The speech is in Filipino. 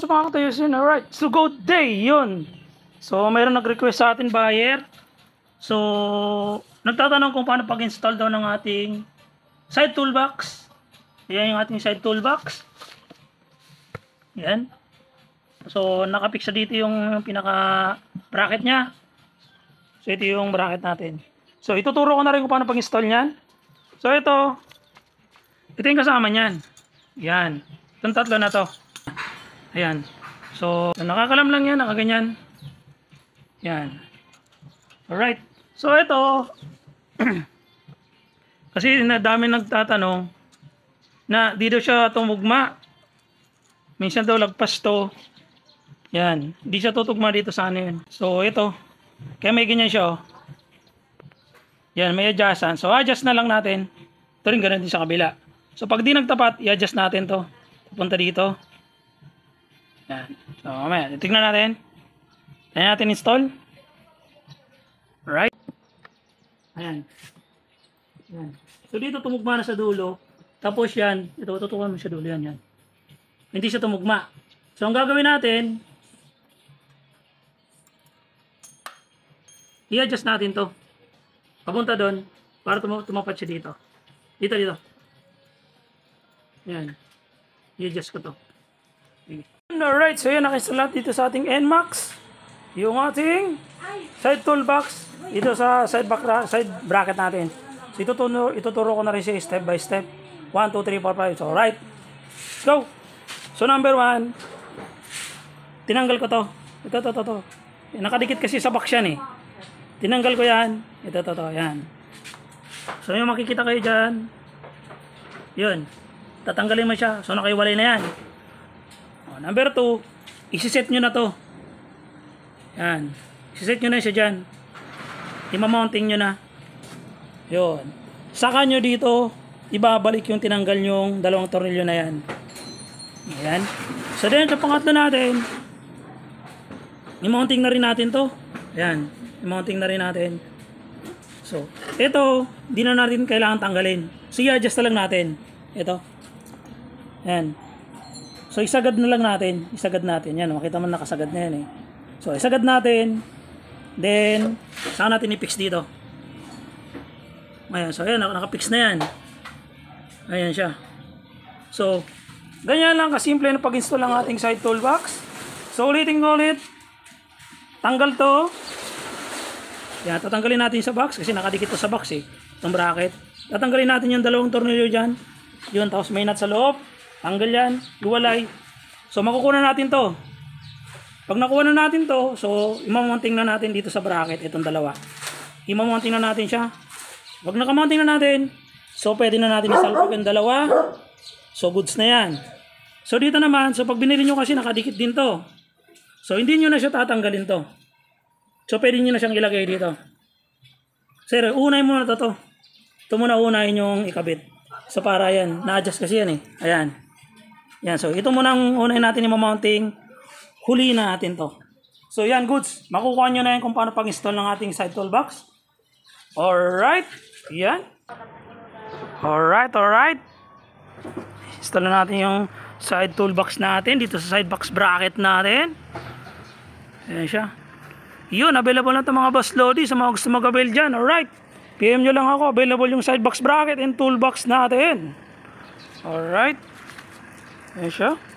sa mga katayusin. Alright, so good day, yun. So, mayroon nag-request sa atin buyer. So, nagtatanong kung paano pag-install daw ng ating side toolbox. Ayan yung ating side toolbox. Ayan. So, nakapix sa dito yung pinaka-bracket nya. So, ito yung bracket natin. So, ituturo ko na rin kung paano pag-install nyan. So, ito yung kasama nyan. Yan. Itong tatlo na to. Ayan. So, nakakalam lang yan, nakaganyan. Yan. Alright. So, ito, kasi dami nagtatanong na di daw siya tumugma. Minsan daw lagpas to. Yan. Di siya tutugma dito sa ano yun. So, ito. Kaya may ganyan siya, oh. Yan, may adjustan. So, adjust na lang natin. Ito rin ganun din sa kabila. So, pag di nagtapat, i-adjust natin to. Pupunta dito. Yan. So, mamaya, tignan natin. Ayan natin install. Right. Ayan. Ayan. So, dito tumugma na sa dulo. Tapos yan, ito, tutukan mo sa dulo. Yan, yan. Hindi siya tumugma. So, ang gagawin natin, i-adjust natin to. Papunta doon, para tumapat siya dito. Dito, dito. Ayan. I-adjust ko to. Okay. Alright, so yan, naka-install dito sa ating NMAX. Yung ating side toolbox. Dito sa side bracket natin. So, ituturo ko na rin siya step by step. 1, 2, 3, 4, 5. So, right. Let's go. So, number 1. Tinanggal ko to. Ito. Nakadikit kasi sa box yan eh. Tinanggal ko yan. Ito. Yan. So, yung makikita kayo dyan. Yun. Tatanggalin mo siya. So, nakaiwalay na yan. O, number 2. Isiset nyo na to. Yan. Isiset nyo na siya dyan. Imamounting nyo na. Yun. Saka nyo dito, ibabalik yung tinanggal yung dalawang tornilyo na yan. Ayan. So, then, sa pangatlo natin, i-mounting na rin natin to. Ayan. I-mounting na rin natin. So, ito, di na natin kailangan tanggalin. So, i-adjust na lang natin. Ito. Ayan. So, isagad na lang natin. Isagad natin. Yan, makita mo nakasagad na yan eh. So, isagad natin. Then, saan natin i-fix dito? Ayan. So, ayan, nakapix na yan. Ayan siya. So, ganyan lang kasimple na pag-install ng ating side toolbox. So, ulitin ko ulit. Tanggal to. Yan, tatanggalin natin sa box kasi nakadikit to sa box eh. Itong bracket. Tatanggalin natin yung dalawang tornilyo dyan. Yun, tapos may nut sa loob. Tanggal yan. Iwalay. So, makukuha natin to. Pag nakuha na natin to, so, imamounting na natin dito sa bracket. Itong dalawa. Imamounting na natin siya. Pag nakamounting na natin, so, pwede na natin isalpag ang dalawa. So, goods na yan. So, dito naman, so, pag binili nyo kasi nakadikit din to. So, hindi nyo na siya tatanggalin to. So, pwede nyo na siyang ilagay dito. Sir, unay muna to. Ito muna unahin yung ikabit. So, para yan. Na-adjust kasi yan eh. Ayan. Yan. So, ito muna ang unahin natin yung mounting. Huli na natin to. So, yan, goods. Makukuha nyo na yan kung paano pag-install ng ating side toolbox. Alright. Yan. Alright. Install na natin yung side toolbox natin dito sa side box bracket natin. Ayan siya. Yun, available na ito mga boss Lodi sa mga gusto mag-avail dyan. Alright. PM nyo lang ako. Available yung side box bracket and toolbox natin. Alright. Ayan siya.